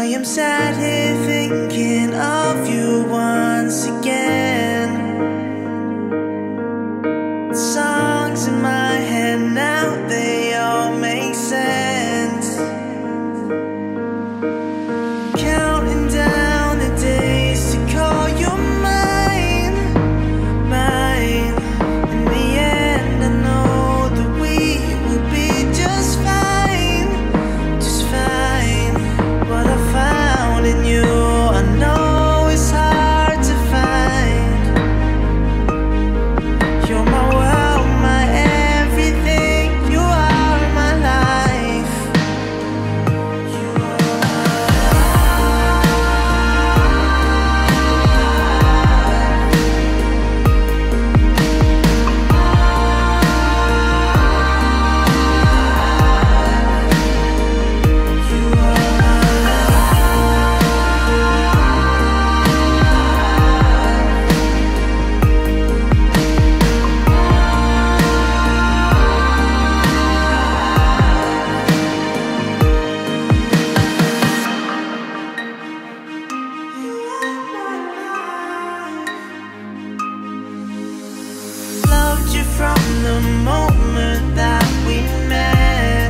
am sat here thinking of you once again. Songs in my head now, they all make sense. Counting down the days to call you mine, mine. In the end, I know that we will be just fine, just fine. What I found in you, I know it's hard to find. You're my world, my everything. You are my life. You are loved you from the moment that we met.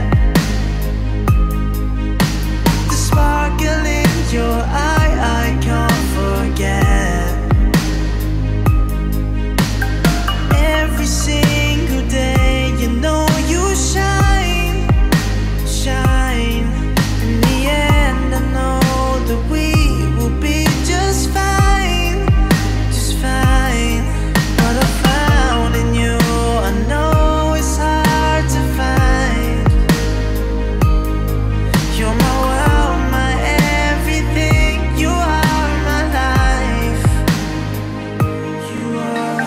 The sparkle in your eye, I can't forget. Every single day, you know you shine, shine. In the end, I know that we will be just fine, just fine. What I found in you, I know it's hard to find. You're my world, my everything. You are my life. You are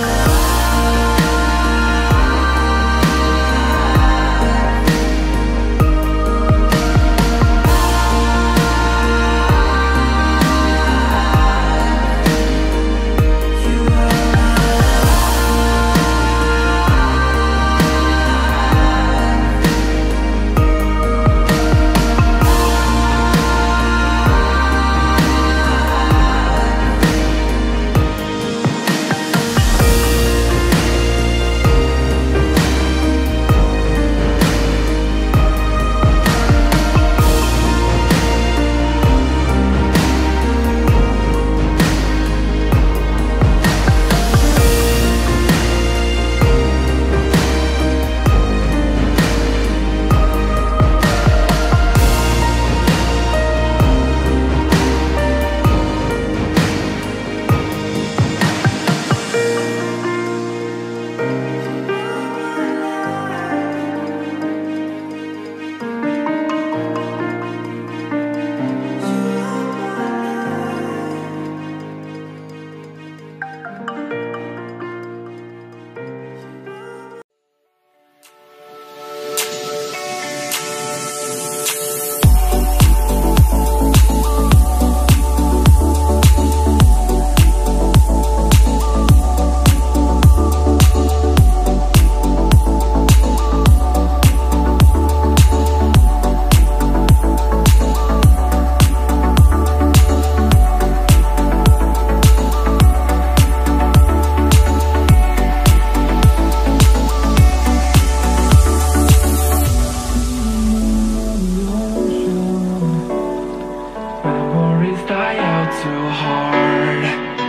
memories die out too hard.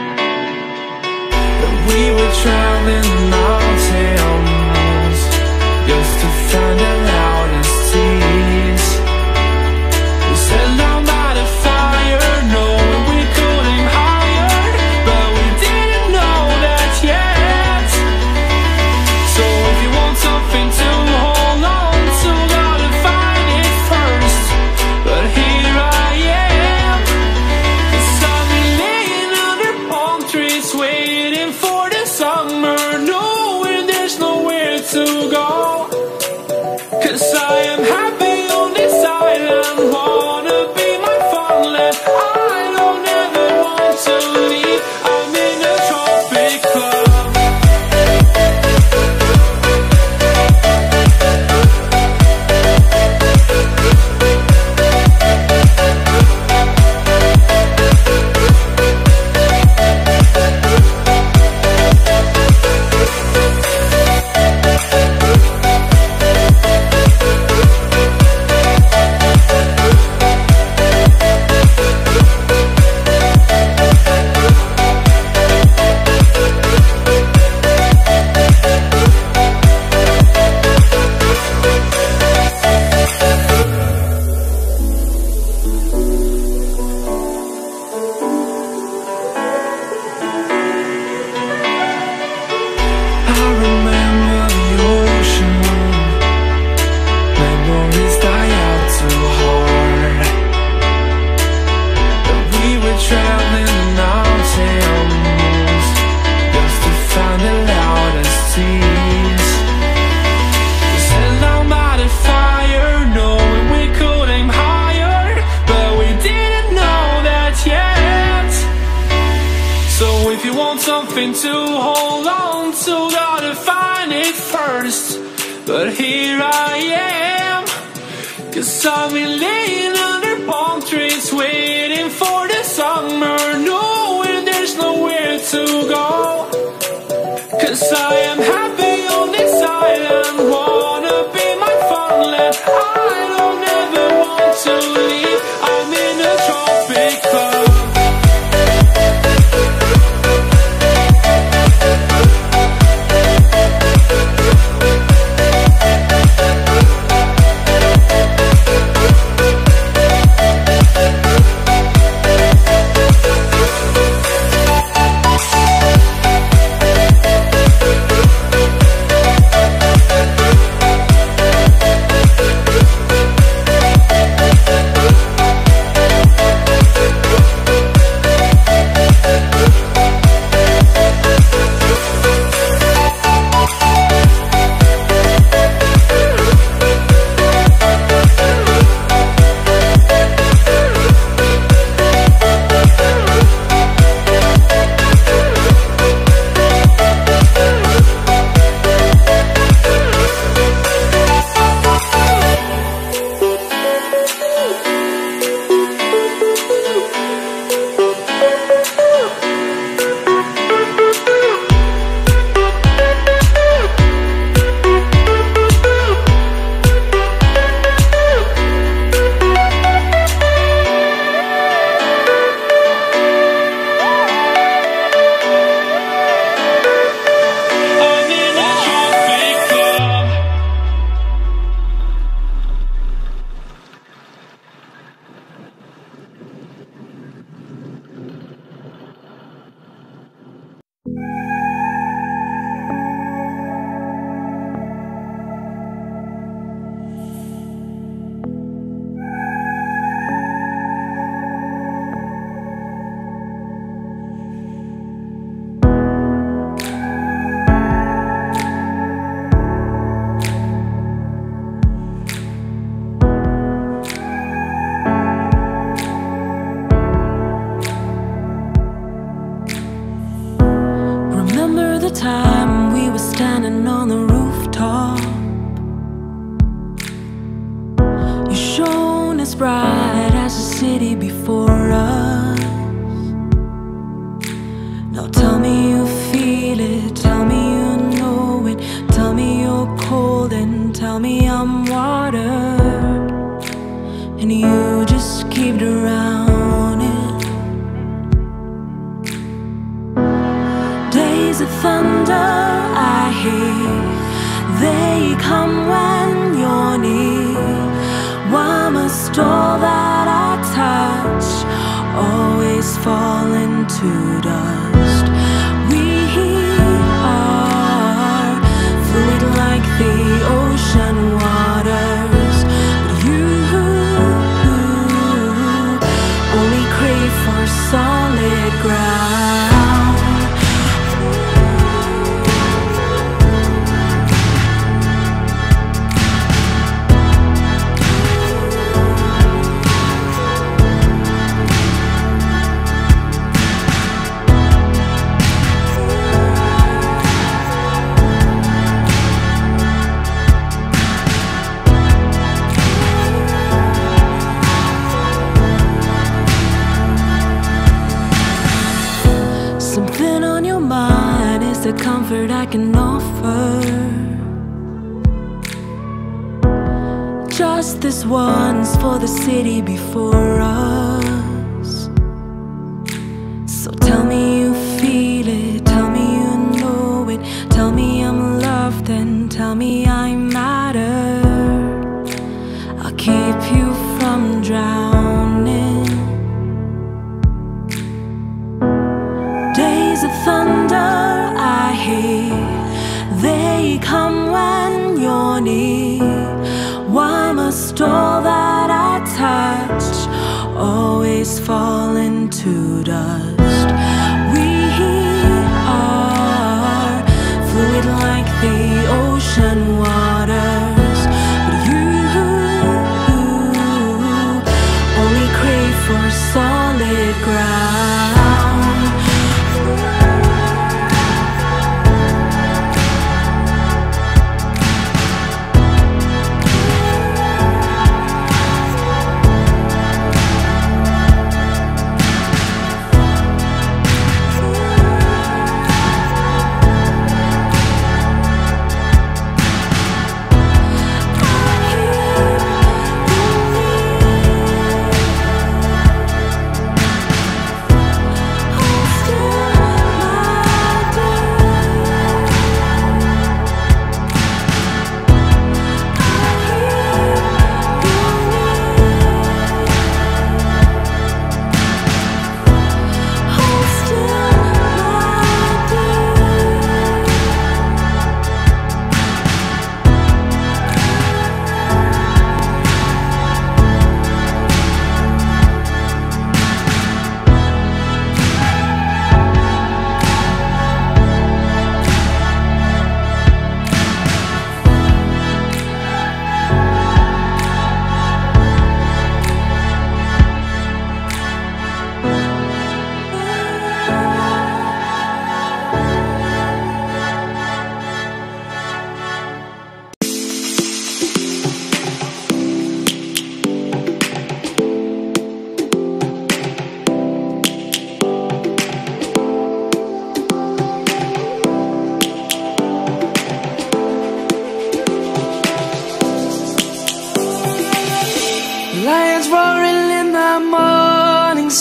But we were traveling mountains just to find the loudest tease. We set down by the fire, knowing we couldn't hide, but we didn't know that yet. So if you want something to hold on to, gotta find it first. But here I am, 'cause I've been laying under palm trees, waiting for the summer, knowing there's nowhere to go. 'Cause I am happy on this island, wanna be my farmland. I don't ever want to leave, I'm in a tropic club. to hold on to, gotta find it first. But here I am, 'cause I've been laying under palm trees, waiting for the summer, knowing there's nowhere to go. 'Cause I am happy on this island, wanna be my farmland. I don't ever want to leave, I'm in a tropic club. Solid ground.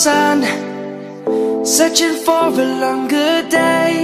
sun, searching for a longer day.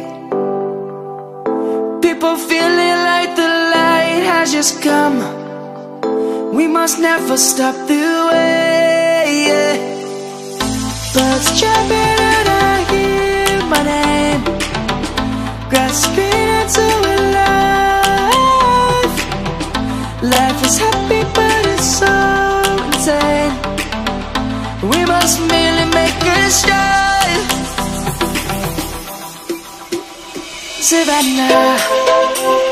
People feeling like the light has just come. We must never stop the way, yeah. Birds chirping and I hear my name, grasping into a life. Life is happy but it's so insane. We must merely make it shine. Savannah,